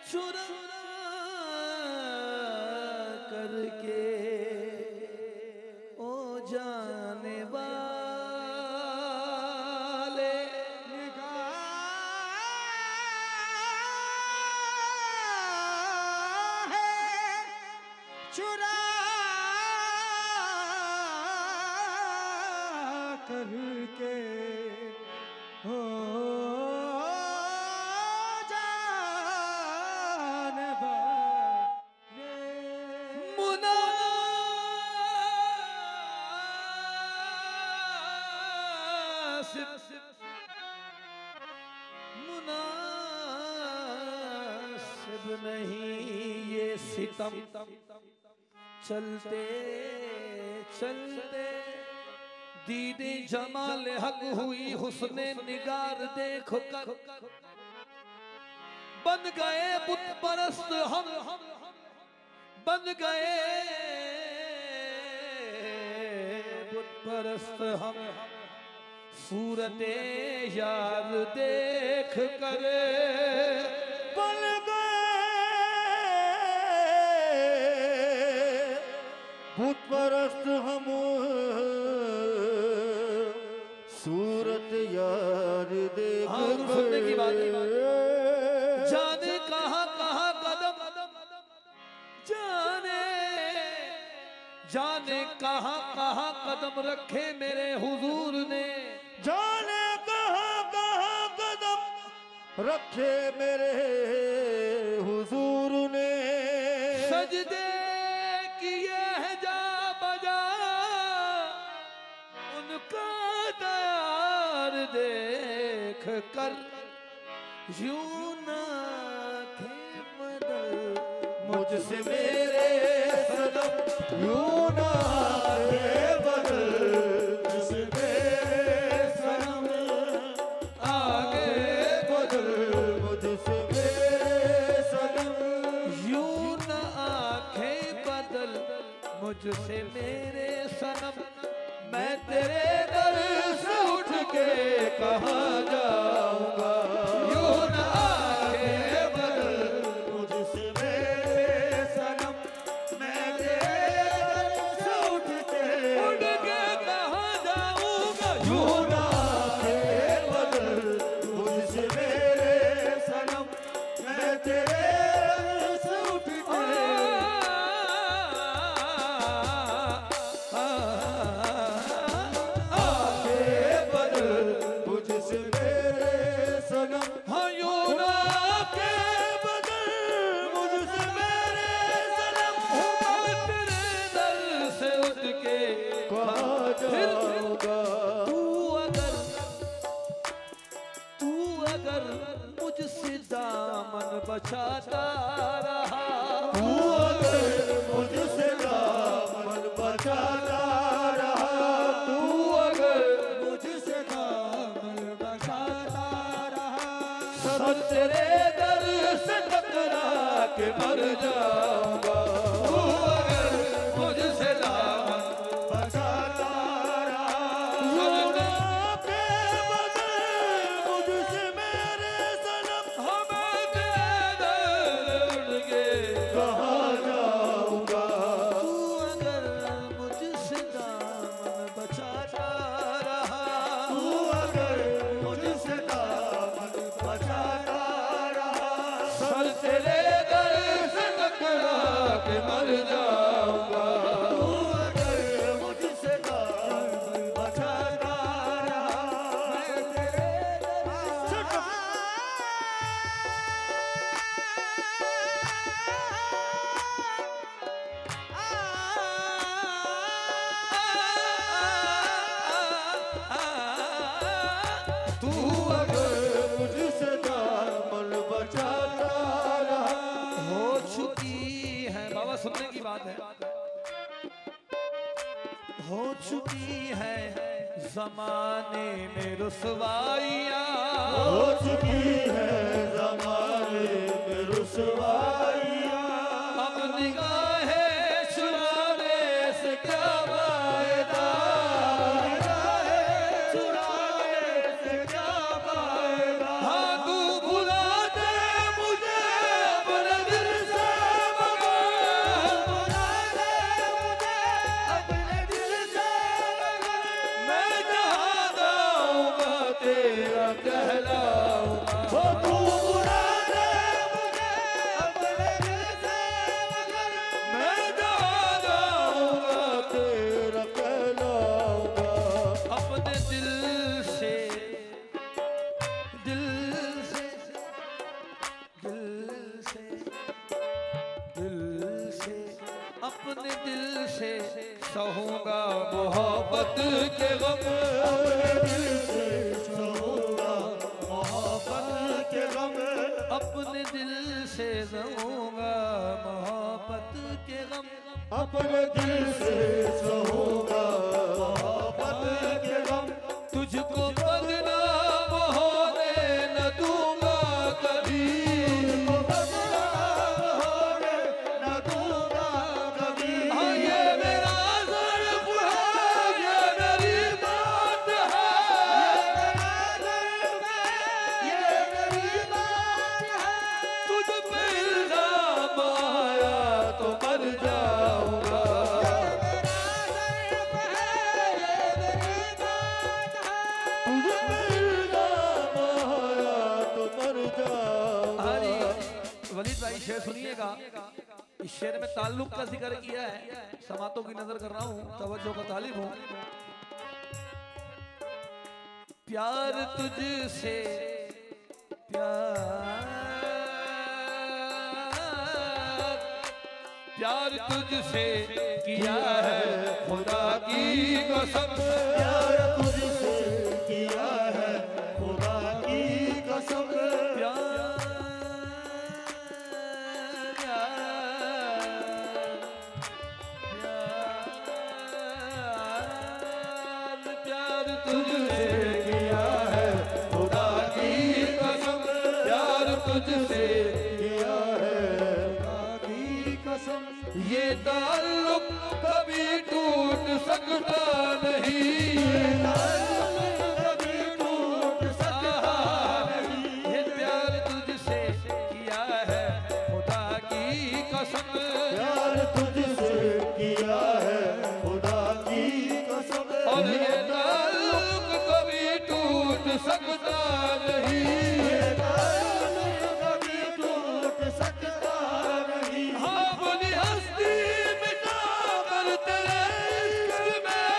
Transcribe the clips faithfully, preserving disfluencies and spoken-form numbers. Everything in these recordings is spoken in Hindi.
चुरा करके ओ जाने वाले निगाह है चुरा करके हो जाने वाले मुनासिब मुनासिब नहीं ये सितम चलते चलते दीदी जमाल हक हुई हुस्ने निगार देख कर बन गए बुत परस्त हम बन गए बुत परस्त हम सूरते यार देख कर बन गए भूत परस्त हम सूरत यार देख हाँ, सुनने की बात है। जाने कहाँ कहाँ कदम जाने जाने कहाँ कहाँ कदम रखे मेरे हुजूर ने जाने कहाँ कहाँ कदम रखे मेरे हुजूर ने सजदे किए है जा बजा उनका दयार देख कर यूं ना थे बदल मुझसे मेरे सनम यूं ना थे बदल मुझसे मेरे सनम आगे बदल मुझसे मेरे सनम यूं न आंखें बदल मुझसे मेरे सनम मैं तेरे दर से उठ के कहाँ जाऊंगा यूं न आंखें बदल मुझसे मेरे सनम मैं तेरे दर से उठ के उठ के कहाँ जाऊंगा यूं ना थे बदल मुझसे मेरे सनम मैं तेरे दर से उठ के आके बदल मुझसे मेरे सनम हाँ यूं न आके बदल मुझसे मेरे सनम मैं तेरे दर से उठ के कहाँ जाऊंगा तू अगर तू अगर मुझसे दामन बचाता रहा तू अगर मुझसे दामन बचाता रहा तू अगर मुझसे दामन बचाता रहा सब तेरे दर से टकरा के मर जाऊंगा तू अगर मुझसे दामन बचाता रहा सब आके बदल मुझसे मेरे सनम हमें तेरे दर उड़ के कहाँ जाऊंगा तू अगर मुझसे दामन बचाता रहा तू अगर मुझसे दामन बचाता रहा सर तेरे दर से टकरा के मर जाऊंगा तू अगर मुझसे दामन बचाता रहा मैं तेरे दर से तू अगर मुझसे दामन बचाता रहा हो चुकी है बाबा सुनने की बात है हो चुकी है जमाने में रुसवाइयाँ हो चुकी है ज़माने में रुसवाइयाँ अब निगाहें चुराने से क्या फायदा चुराने से क्या फायदा हाँ तू भुला दे मुझे अपने सहूंगा मोहब्बत के गम, अपने दिल से सहूंगा मोहब्बत के गम, अपने दिल से सहूंगा मोहब्बत के गम, अपने दिल से सहूंगा मोहब्बत के गम, तुझको बदनाम होने न दूंगा कभी, बदनाम होने न दूंगा कभी। हाँ ये मेरा ज़र्फ़ है, ये मेरी बात है, ये मेरी बात है, तुझ पे इल्ज़ाम आया तो मर जाऊंगा, तुझ पे इल्ज़ाम आया तो मर जाऊंगा। हरी वलीद भाई शेर सुनिएगा। इस शेर में ताल्लुक का जिक्र किया है, समातों की नजर कर रहा हूँ, तवज्जो का तालिब हूँ। प्यार तुझसे प्यार प्यार तुझसे किया है खुदा की कसम, प्यार तुझसे किया है खुदा की कसम, प्यार प्यार तुझसे किया है खुदा की कसम, प्यार तुझसे किया है खुदा की कसम। ये ताल्लुक कभी टूट सकता नहीं, कभी टूट सकता नहीं, ये प्यार तुझसे किया है खुदा की कसम, प्यार तुझसे किया है खुदा की कसम, और ये ताल्लुक कभी टूट सकता नहीं। कभी टूट सकता नहीं। हाँ अपनी हस्ती मिटा कर तेरे इश्क में,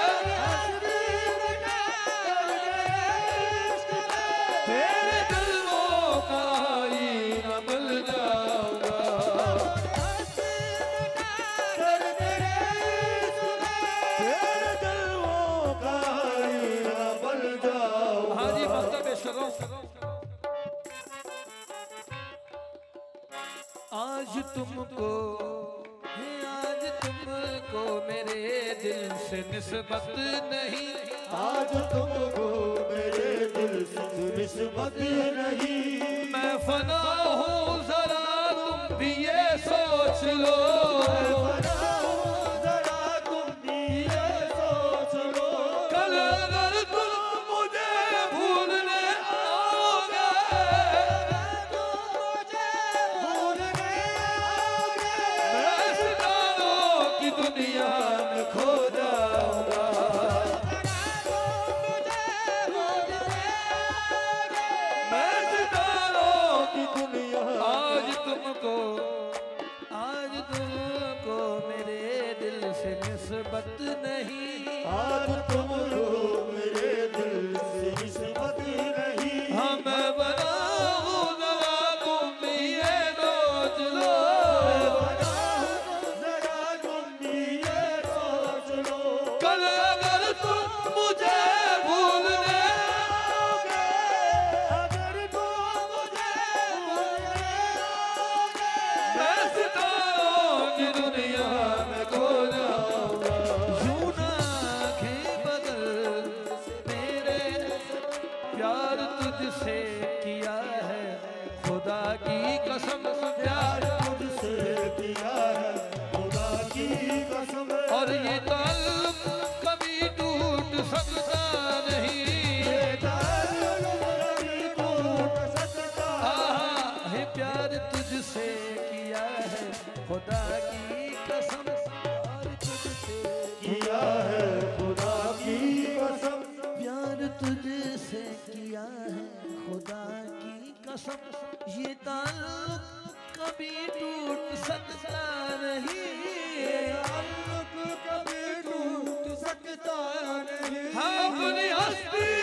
तेरे दिलों का आईना बन जाऊंगा, तेरे दिलों का आईना बन जाऊंगा। हाँ जी मकता पेश कर रहा हूँ। आज तुमको है, आज तुमको मेरे दिल से निस्बत नहीं, आज तुमको मेरे दिल से निस्बत नहीं, मैं फना हूँ जरा तुम भी ये सोच लो, जरा तुम भी ये सोच लो, कल अगर तुम मुझे भूलने आओगे, भूलने आओगे, मैं सितारों की दुनिया में खो जाऊंगा, मैं सितारों की दुनिया। आज तुमको आज तुमको मेरे दिल से निस्बत नहीं, आज तुमको मेरे दिल से निस्बत नहीं, हाँ मैं बना हूँ जरा तुम भी ये सोच लो, जरा तुम भी ये सोच लो, कल अगर तुम मुझे भूलने आओगे, अगर तुम मुझे भूलने आओगे, मैं सितारों की दुनिया में खो जाऊंगा, यूं ना आंखें बदल मेरे, प्यार तुझसे किया है खुदा की कसम, प्यार तुझसे किया है खुदा की कसम, और ये ताल्लुक कभी टूट सकता नहीं, कभी टूट सकता आहा है प्यार तुझसे किया है खुदा की कसम, प्यार तुझसे किया है खुदा की कसम, प्यार तुझसे किया है खुदा की कसम, ये ताल्लुक कभी टूट सकता नहीं, ताल्लुक कभी टूट सकता नहीं, हाँ अपनी हस्ती